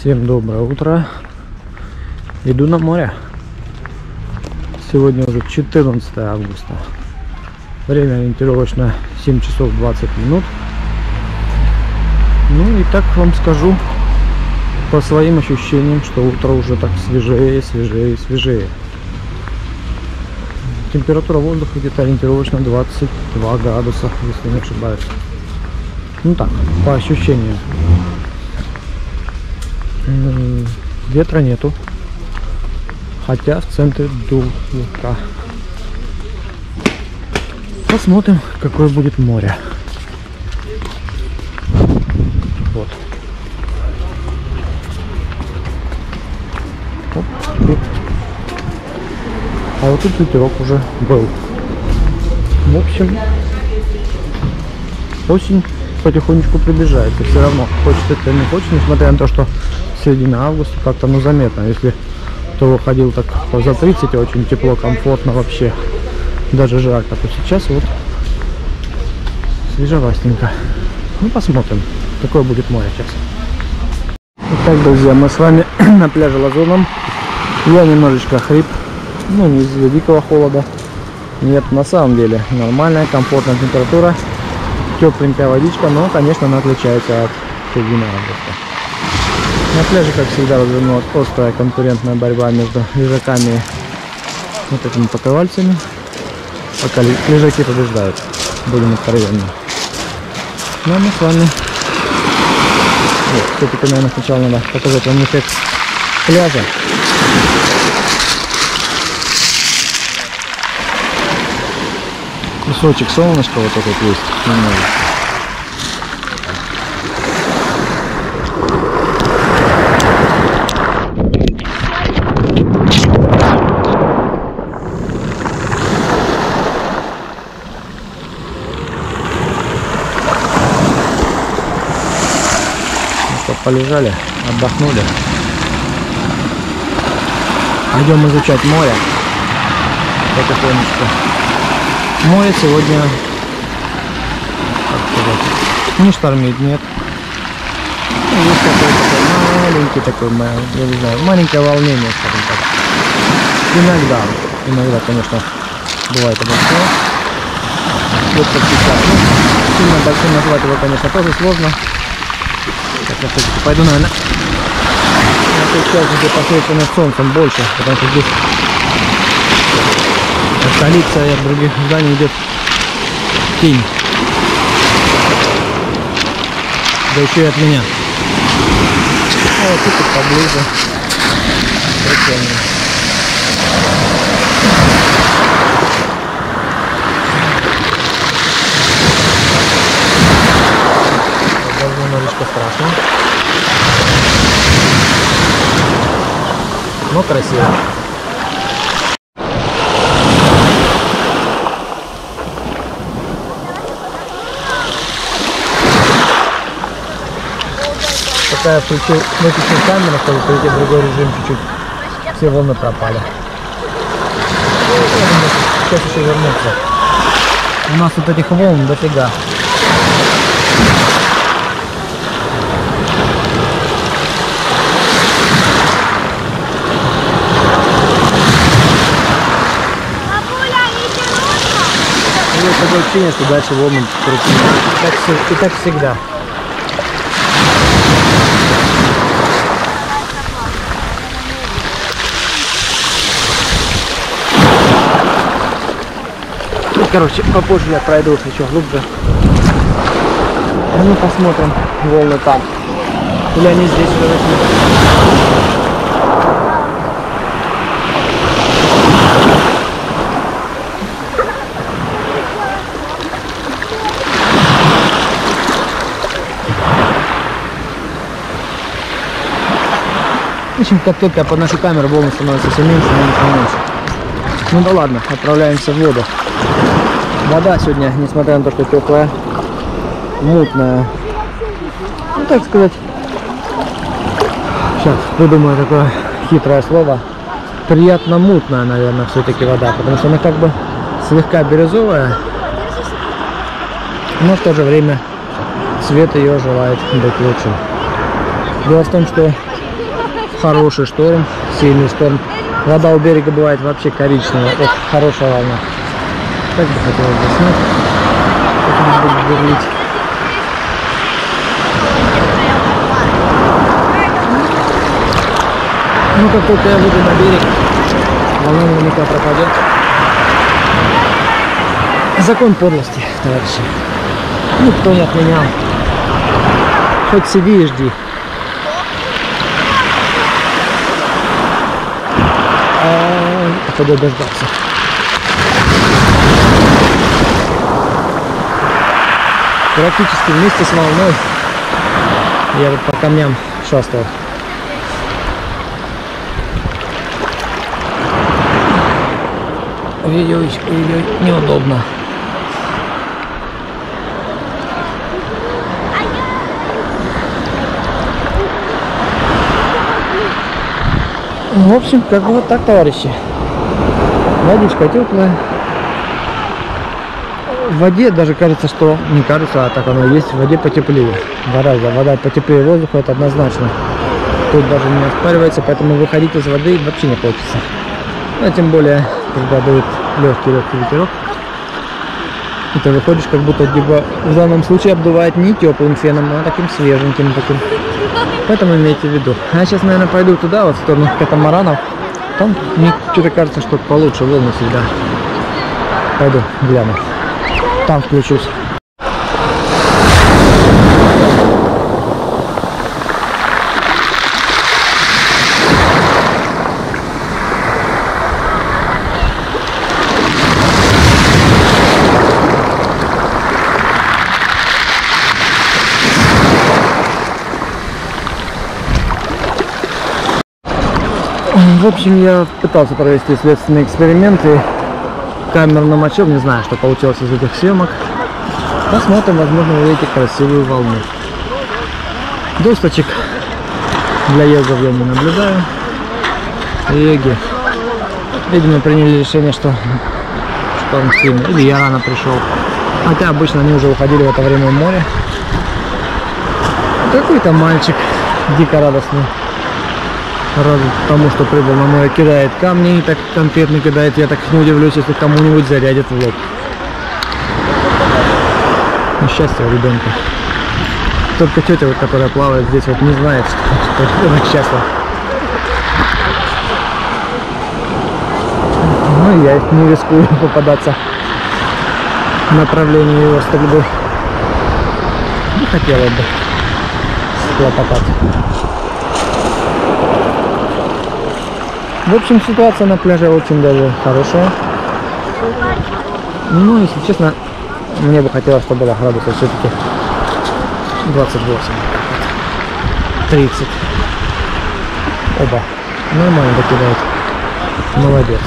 Всем доброе утро. Иду на море. Сегодня уже 14 августа. Время ориентировочно 7 часов 20 минут. Ну и так вам скажу по своим ощущениям, что утро уже так свежее, свежее. Температура воздуха где-то ориентировочно 22 градуса, если не ошибаюсь. Ну так, по ощущениям. Ветра нету, хотя в центре дул слегка. Посмотрим, какое будет море. Вот. Оп, оп. А вот тут ветерок уже был. В общем, осень потихонечку приближается. Все равно, хочет это или не хочет, несмотря на то, что середина августа, как-то заметно. Если кто выходил так за 30, очень тепло, комфортно вообще, даже жарко, то сейчас вот свежевастенько. Ну, посмотрим, какое будет море сейчас. Итак, друзья, мы с вами на пляже Лазурном. Я немножечко хрип, ну, не из-за дикого холода. Нет, на самом деле нормальная, комфортная температура. Тепленькая водичка, но, конечно, она отличается от середины августа. На пляже, как всегда, развернулась острая конкурентная борьба между лежаками и вот этими покрывальцами. Пока лежаки побеждают, будем откровенны. Ну а мы с вами... Все-таки, наверное, сначала надо показать вам эффект пляжа. Кусочек солнышка вот этот есть немного. Полежали, отдохнули. Пойдем изучать море потихонечку. Море сегодня, как сказать, не штормит, нет. Есть такой маленький, я не знаю, маленькое волнение, скажем так. Иногда, конечно, бывает и большое. Вот как сейчас. Ну, сильно большим назвать его, конечно, тоже сложно. Так, я все-таки пойду, наверное, на той части, где посвечено солнцем больше, потому что здесь от столицы и от других зданий идет тень. Да еще и от меня. А вот тут поближе. Прикольно. Даже немножечко страшно. Но красиво. Пока я выключил камеру, чтобы перейти в другой режим чуть-чуть, все волны пропали. Сейчас еще вернуться. У нас вот этих волн дофига. Такое ощущение, что дальше волны крупнее. И так всегда. Ну, короче, попозже я пройду еще глубже. Ну, посмотрим волны там. Или они здесь уже возьмут. В общем, как только я подношу камеру, волны становятся все меньше. Ну да ладно, отправляемся в воду. Вода сегодня, несмотря на то, что теплая, мутная. Ну так сказать, сейчас придумаю такое хитрое слово. Приятно мутная, наверное, все-таки вода, потому что она как бы слегка бирюзовая, но в то же время цвет ее желает быть лучшим. Дело в том, что хороший шторм, сильный шторм. Вода у берега бывает вообще коричневая. Ох, хорошая волна. Так бы хотелось заснуть. Потом буду бурлить. Ну, как только я выйду на берег, волна наверняка пропадет. Закон подлости, товарищи. Никто не отменял. Хоть сиди и жди. Походу дождался. Практически вместе с волной я вот по камням шастал. Ой-ой-ой, неудобно. В общем, как бы вот так, товарищи. Водичка теплая. В воде даже кажется, что не кажется, а так оно и есть. В воде потеплее. Гораздо. Вода потеплее воздуха, это однозначно. Тут даже не оспаривается, поэтому выходить из воды вообще не хочется. А тем более, когда дует легкий ветерок, ты выходишь, как будто либо в данном случае обдувает не теплым феном, а таким свеженьким таким. Поэтому имейте в виду. А сейчас, наверное, пойду туда, вот в сторону катамаранов. Там мне что-то кажется, что получше волны всегда. Пойду гляну. Там включусь. В общем, я пытался провести следственные эксперименты. Камеру намочил, не знаю, что получилось из этих съемок. Посмотрим, возможно, вы увидите красивую волну. Досточек для йогов я не наблюдаю. Йоги, видимо, приняли решение, что шторм сильный. Или я рано пришел. Хотя обычно они уже уходили в это время в море. Какой-то мальчик дико радостный. Рад тому, что прибыл на море, кидает камни и так конкретно кидает. Я так не удивлюсь, если кому-нибудь зарядит в лоб. Несчастье у ребенка. Только тетя, вот, которая плавает здесь, вот не знает, что это счастье. Ну, я не рискую попадаться в направлении его стрельбы. Не хотела бы схлопотать. В общем, ситуация на пляже очень даже хорошая. Ну, если честно, мне бы хотелось, чтобы было градусов все-таки 28, 30. Оба. Нормально докидает. Молодец.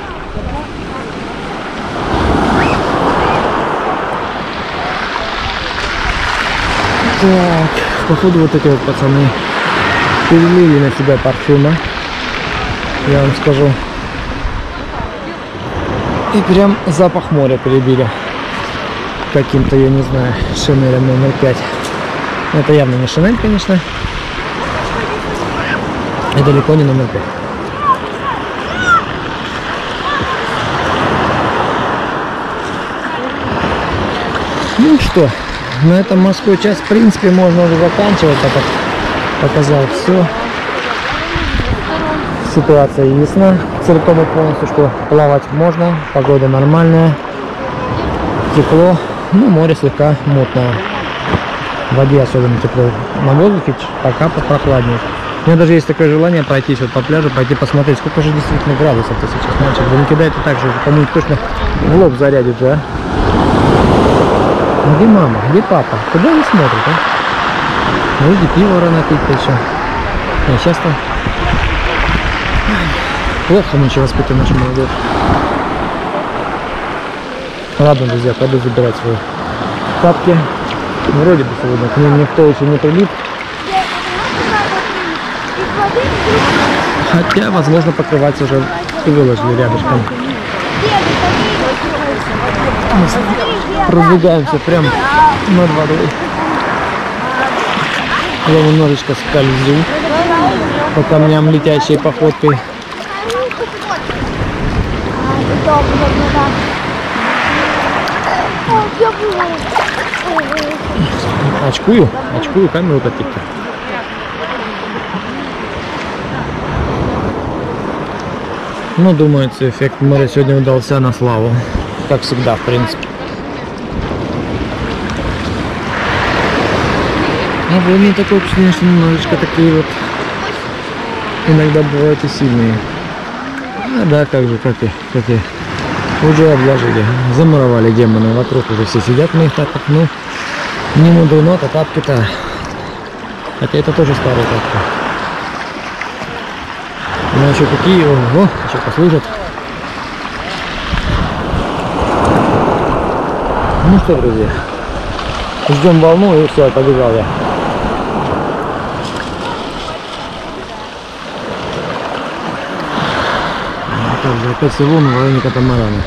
Так, походу вот эти вот пацаны перелили на себя парфюма. Я вам скажу. И прям запах моря перебили. Каким-то, я не знаю, Шанелем номер 5. Это явно не Шанель, конечно. И далеко не номер 5. Ну что, на этом морскую часть, в принципе, можно уже заканчивать. Так как показал все. Ситуация ясна, целиком и полностью, что плавать можно, погода нормальная, тепло, ну море слегка мутное, в воде особенно тепло, на воздухе пока попрохладнее. У меня даже есть такое желание пройтись вот по пляжу, пойти посмотреть, сколько же действительно градусов-то сейчас, мальчик, да не кидает и так же, кому-нибудь точно в лоб зарядит же, а? Где мама, где папа, куда они смотрят, а? Ну иди пиво рано пить-то еще, а сейчас-то... Плохо ничего воспитывать нашу молодежь. Ладно, друзья, пойду забирать свои тапки. Вроде бы сегодня к ним никто еще не прилип. Хотя, возможно, покрывать уже и выложили рядышком. Продвигаемся прям над водой. Я немножечко скользю. по камням летящей походкой. Очкую камеру какие-то. Ну, думается, эффект моря сегодня удался на славу. Как всегда, в принципе. А волны такое впечатление, что немножечко такие вот иногда бывают и сильные. А да, как и уже обложили, замуровали демоны, вокруг уже все сидят в моих тапках, ну не мудрено-то тапки-то, хотя это тоже старые тапки. Но еще какие, ого, еще послужат. Ну что, друзья, ждем волну и все, побежал я. Также опять Севон в районе катамарана.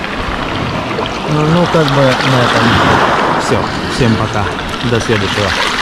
Ну, как бы на этом все. Всем пока. До следующего.